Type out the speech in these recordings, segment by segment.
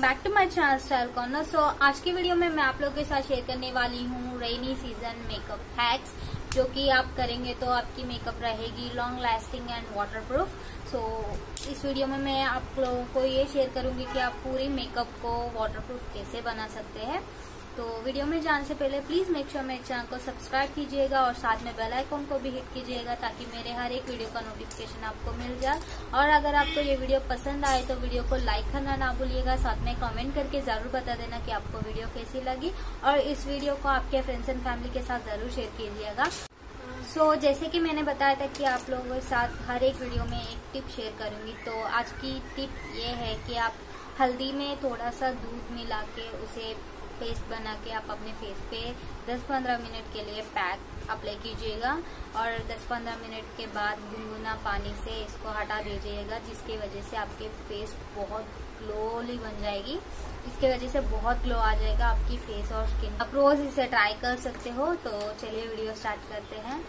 Back to my channel style corner. So आज की video में मैं आप लोगों के साथ शेयर करने वाली हूँ रेनी सीजन मेकअप हैक्स, जो कि आप करेंगे तो आपकी मेकअप रहेगी long lasting and waterproof. So इस वीडियो में मैं आप लोगों को ये शेयर करूंगी कि आप पूरी मेकअप को वाटरप्रूफ कैसे बना सकते हैं। तो वीडियो में जाने से पहले प्लीज मेक श्योर मेरे चैनल को सब्सक्राइब कीजिएगा और साथ में बेल आइकन को भी हिट कीजिएगा ताकि मेरे हर एक वीडियो का नोटिफिकेशन आपको मिल जाए। और अगर आपको ये वीडियो पसंद आए तो वीडियो को लाइक करना ना भूलिएगा, साथ में कमेंट करके जरूर बता देना कि आपको वीडियो कैसी लगी और इस वीडियो को आपके फ्रेंड्स एंड फैमिली के साथ जरूर शेयर कीजिएगा। सो जैसे कि मैंने बताया था कि आप लोगों के साथ हर एक वीडियो में एक टिप शेयर करूंगी, तो आज की टिप ये है कि आप हल्दी में थोड़ा सा दूध मिला के उसे पेस्ट बना के आप अपने फेस पे 10-15 मिनट के लिए पैक अप्लाई कीजिएगा और 10-15 मिनट के बाद गुनगुना पानी से इसको हटा दीजिएगा, जिसकी वजह से आपके फेस बहुत ग्लोली बन जाएगी। इसके वजह से बहुत ग्लो आ जाएगा आपकी फेस और स्किन। आप रोज इसे ट्राई कर सकते हो। तो चलिए वीडियो स्टार्ट करते हैं।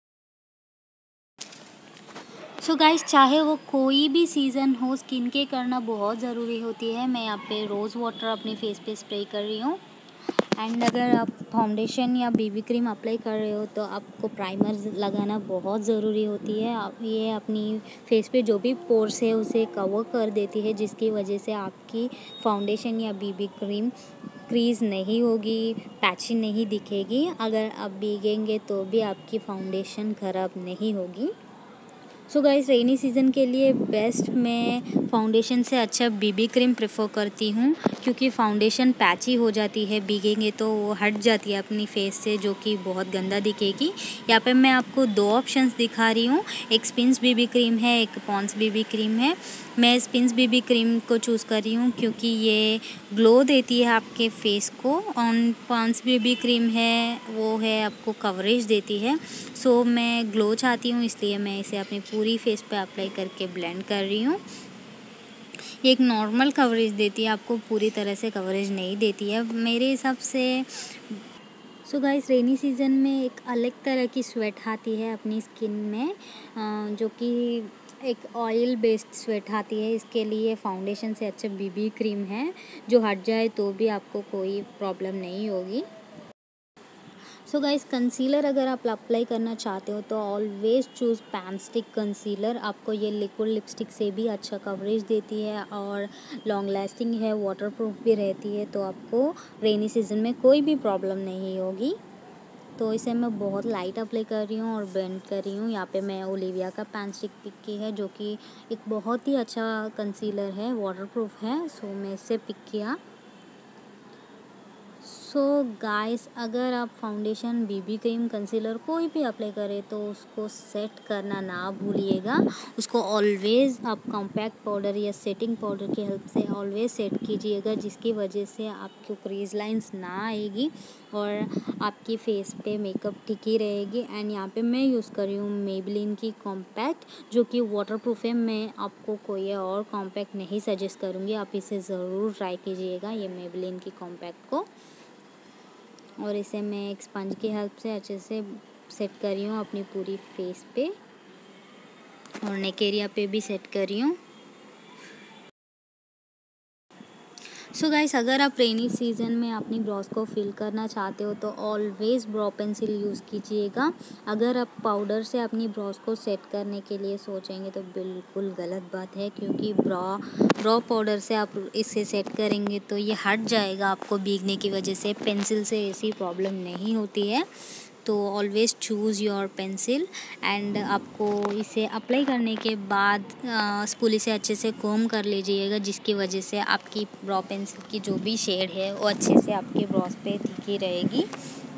सो गाइस, चाहे वो कोई भी सीज़न हो, स्किन केयर करना बहुत ज़रूरी होती है। मैं यहाँ पे रोज़ वाटर अपने फेस पे स्प्रे कर रही हूँ। एंड अगर आप फाउंडेशन या बीबी क्रीम अप्लाई कर रहे हो तो आपको प्राइमर लगाना बहुत ज़रूरी होती है। आप ये अपनी फेस पे जो भी पोर्स है उसे कवर कर देती है, जिसकी वजह से आपकी फाउंडेशन या बीबी क्रीम क्रीज नहीं होगी, पैची नहीं दिखेगी। अगर आप भीगेंगे तो भी आपकी फाउंडेशन ख़राब नहीं होगी। सो गाइस, रेनी सीज़न के लिए बेस्ट मैं फाउंडेशन से अच्छा बीबी क्रीम प्रेफर करती हूँ, क्योंकि फाउंडेशन पैची हो जाती है, भीगेंगे तो वो हट जाती है अपनी फेस से, जो कि बहुत गंदा दिखेगी। यहाँ पे मैं आपको दो ऑप्शंस दिखा रही हूँ, एक स्पिन्स बीबी क्रीम है, एक पॉन्ड्स बीबी क्रीम है। मैं स्पिन्स बीबी क्रीम को चूज़ कर रही हूँ क्योंकि ये ग्लो देती है आपके फेस को, और पॉन्ड्स बीबी क्रीम है वो है आपको कवरेज देती है। सो मैं ग्लो चाहती हूँ, इसलिए मैं इसे अपनी पूरी फेस पे अप्लाई करके ब्लेंड कर रही हूँ। ये एक नॉर्मल कवरेज देती है, आपको पूरी तरह से कवरेज नहीं देती है मेरे हिसाब से। सो गाइस, रेनी सीज़न में एक अलग तरह की स्वेट आती है अपनी स्किन में, जो कि एक ऑयल बेस्ड स्वेट आती है। इसके लिए फाउंडेशन से अच्छा बीबी क्रीम है, जो हट जाए तो भी आपको कोई प्रॉब्लम नहीं होगी। सो गाइस, कंसीलर अगर आप अप्लाई करना चाहते हो तो always choose pan stick concealer. आपको ये लिक्विड लिपस्टिक से भी अच्छा कवरेज देती है और लॉन्ग लास्टिंग है, वाटरप्रूफ भी रहती है, तो आपको रेनी सीज़न में कोई भी प्रॉब्लम नहीं होगी। तो इसे मैं बहुत लाइट अप्लाई कर रही हूँ और ब्लेंड कर रही हूँ। यहाँ पे मैं ओलिविया का पैम स्टिक पिक की है, जो कि एक बहुत ही अच्छा कंसीलर है, वाटरप्रूफ है। सो मैं इससे पिक किया। सो गाइस, अगर आप फाउंडेशन, बीबी क्रीम, कंसीलर कोई भी अप्लाई करें तो उसको सेट करना ना भूलिएगा। उसको ऑलवेज़ आप कॉम्पैक्ट पाउडर या सेटिंग पाउडर की हेल्प से ऑलवेज़ सेट कीजिएगा, जिसकी वजह से आपको क्रीज लाइंस ना आएगी और आपकी फेस पे मेकअप टिकी रहेगी। एंड यहाँ पे मैं यूज़ कर रही हूँ मेबेलिन की कॉम्पैक्ट, जो कि वाटरप्रूफ है। मैं आपको कोई और कॉम्पैक्ट नहीं सजेस्ट करूँगी, आप इसे ज़रूर ट्राई कीजिएगा, ये मेबेलिन की कॉम्पैक्ट को। और इसे मैं एक स्पंज की हेल्प से अच्छे से सेट कर रही हूँ अपनी पूरी फेस पे, और नेक एरिया पे भी सेट कर रही हूँ। सो गाइस, अगर आप रेनी सीज़न में अपनी ब्रोज को फिल करना चाहते हो तो ऑलवेज़ ब्रो पेंसिल यूज़ कीजिएगा। अगर आप पाउडर से अपनी ब्रोज को सेट करने के लिए सोचेंगे तो बिल्कुल गलत बात है, क्योंकि ब्रो पाउडर से आप इसे सेट करेंगे तो ये हट जाएगा आपको भीगने की वजह से। पेंसिल से ऐसी प्रॉब्लम नहीं होती है। तो always choose your pencil. And आपको इसे अप्लाई करने के बाद स्पूली से अच्छे से कोम कर लीजिएगा, जिसकी वजह से आपकी ब्रो पेंसिल की जो भी शेड है वो अच्छे से आपके ब्रोज पे टिकी रहेगी,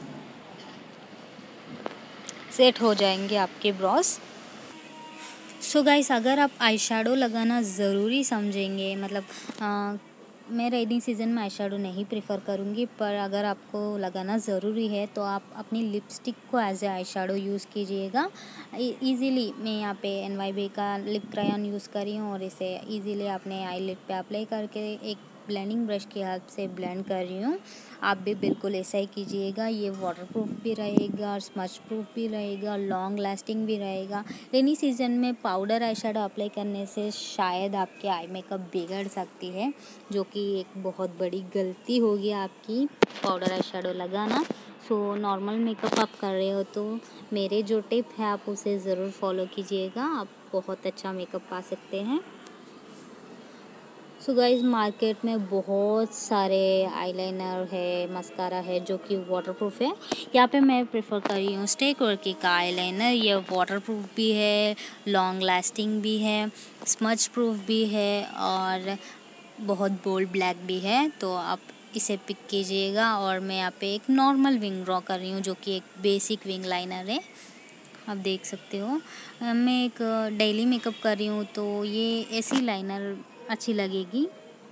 सेट हो जाएंगे आपके ब्रोज। सो गाइस, अगर आप आई शेडो लगाना ज़रूरी समझेंगे, मतलब मैं रेनी सीज़न में आई शेडो नहीं प्रेफर करूँगी, पर अगर आपको लगाना ज़रूरी है तो आप अपनी लिपस्टिक को as a eye shadow use कीजिएगा ईज़िली। मैं यहाँ पे NYB का लिप क्रायन यूज़ कर रही हूँ और इसे ईज़िली अपने आई लिड पे अप्लाई करके एक ब्लेंडिंग ब्रश की हेल्प से ब्लेंड कर रही हूँ। आप भी बिल्कुल ऐसा ही कीजिएगा। ये वाटरप्रूफ भी रहेगा और स्मच प्रूफ भी रहेगा, लॉन्ग लास्टिंग भी रहेगा। रेनी सीजन में पाउडर आई शेडो अप्लाई करने से शायद आपके आई मेकअप बिगड़ सकती है, जो कि एक बहुत बड़ी गलती होगी आपकी, पाउडर आई शेडो लगाना। सो नॉर्मल मेकअप आप कर रहे हो तो मेरे जो टिप है आप उसे ज़रूर फॉलो कीजिएगा, आप बहुत अच्छा मेकअप पा सकते हैं। सो गाइस, मार्केट में बहुत सारे आईलाइनर है, मस्कारा है जो कि वाटरप्रूफ है। यहाँ पे मैं प्रेफर कर रही हूँ स्टे कोर्की का आईलाइनर। ये वाटरप्रूफ भी है, लॉन्ग लास्टिंग भी है, स्मच प्रूफ भी है और बहुत बोल्ड ब्लैक भी है। तो आप इसे पिक कीजिएगा। और मैं यहाँ पे एक नॉर्मल विंग ड्रॉ कर रही हूँ जो कि एक बेसिक विंग लाइनर है, आप देख सकते हो। मैं एक डेली मेकअप कर रही हूँ तो ये ऐसी लाइनर अच्छी लगेगी।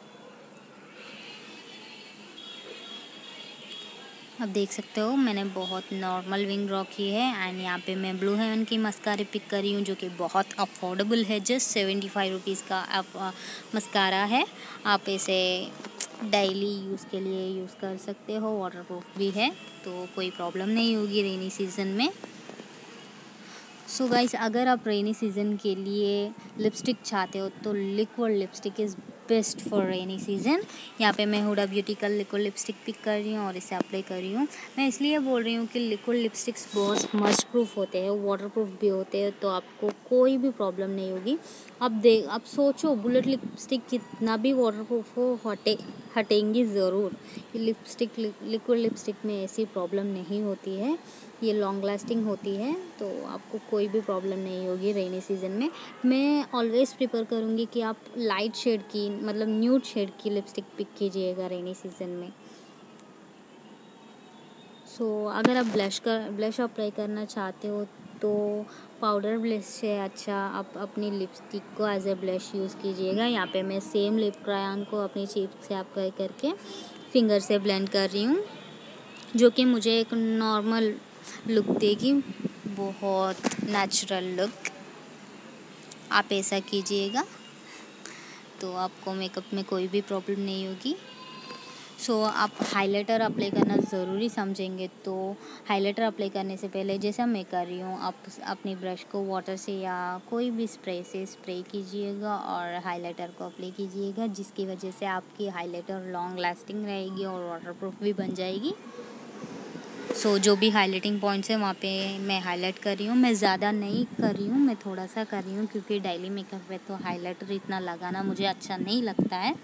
आप देख सकते हो मैंने बहुत नॉर्मल विंग ड्रॉ की है। एंड यहाँ पे मैं ब्लू हेवन की मस्कारे पिक कर रही हूँ जो कि बहुत अफोर्डेबल है, जस्ट 75 रुपीज़ का आप मस्कारा है। आप इसे डेली यूज़ के लिए यूज़ कर सकते हो, वाटरप्रूफ भी है तो कोई प्रॉब्लम नहीं होगी रेनी सीज़न में। सो गाइस, अगर आप रेनी सीज़न के लिए लिपस्टिक चाहते हो तो liquid lipstick is best for rainy season. यहाँ पे मैं हुडा ब्यूटी का लिक्विड लिपस्टिक पिक कर रही हूँ और इसे अप्लाई कर रही हूँ। मैं इसलिए बोल रही हूँ कि लिक्विड लिपस्टिक्स बहुत स्मच प्रूफ होते हैं, वाटरप्रूफ भी होते हैं, तो आपको कोई भी प्रॉब्लम नहीं होगी। आप सोचो, बुलेट लिपस्टिक कितना भी वाटरप्रूफ हो हटेंगी ज़रूर। लिक्विड लिपस्टिक में ऐसी प्रॉब्लम नहीं होती है, ये लॉन्ग लास्टिंग होती है, तो आपको कोई भी प्रॉब्लम नहीं होगी रेनी सीज़न में। मैं ऑलवेज़ प्रेफर करूँगी कि आप लाइट शेड की, मतलब न्यूड शेड की लिपस्टिक पिक कीजिएगा रेनी सीज़न में। सो अगर आप ब्लश अप्लाई करना चाहते हो तो पाउडर ब्लश से अच्छा आप अपनी लिपस्टिक को एज ए ब्लश यूज़ कीजिएगा। यहाँ पे मैं सेम लिप क्रायन को अपनी चिप से अप्लाई करके फिंगर से ब्लेंड कर रही हूँ, जो कि मुझे एक नॉर्मल लुक देगी, बहुत नेचुरल लुक। आप ऐसा कीजिएगा तो आपको मेकअप में कोई भी प्रॉब्लम नहीं होगी। सो आप हाइलाइटर अप्लाई करना ज़रूरी समझेंगे, तो हाइलाइटर अप्लाई करने से पहले जैसा मैं कर रही हूँ, आप अपनी ब्रश को वाटर से या कोई भी स्प्रे से स्प्रे कीजिएगा और हाइलाइटर को अप्लाई कीजिएगा, जिसकी वजह से आपकी हाइलाइटर लॉन्ग लास्टिंग रहेगी और वाटरप्रूफ भी बन जाएगी। सो जो भी हाइलाइटिंग पॉइंट्स है वहाँ पे मैं हाईलाइट कर रही हूँ। मैं ज़्यादा नहीं कर रही हूँ, मैं थोड़ा सा कर रही हूँ क्योंकि डेली मेकअप में तो हाइलाइटर इतना लगाना मुझे अच्छा नहीं लगता है।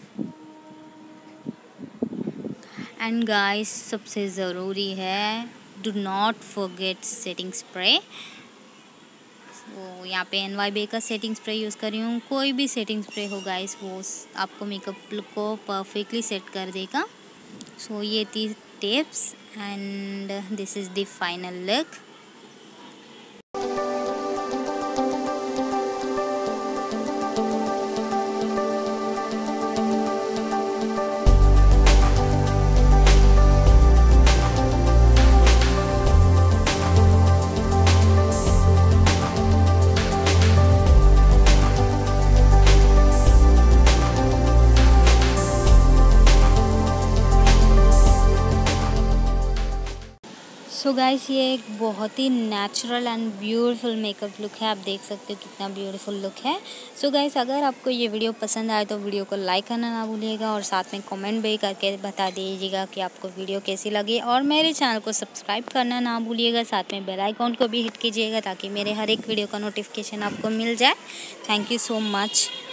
एंड गाइस, सबसे ज़रूरी है, do not forget setting spray. तो यहाँ पे NYB का सेटिंग स्प्रे यूज़ कर रही हूँ। कोई भी सेटिंग स्प्रे हो गाइस, वो आपको मेकअप लुक को परफेक्टली सेट कर देगा। सो ये थी tips and this is the final look. So guys, ये एक बहुत ही natural and beautiful makeup look है। आप देख सकते हो कितना ब्यूटीफुल लुक है। सो गाइस, अगर आपको ये वीडियो पसंद आए तो वीडियो को लाइक करना ना भूलिएगा और साथ में कमेंट भी करके बता दीजिएगा कि आपको वीडियो कैसी लगी। और मेरे चैनल को सब्सक्राइब करना ना भूलिएगा, साथ में बेल आइकॉन को भी हिट कीजिएगा ताकि मेरे हर एक वीडियो का नोटिफिकेशन आपको मिल जाए। Thank you so much.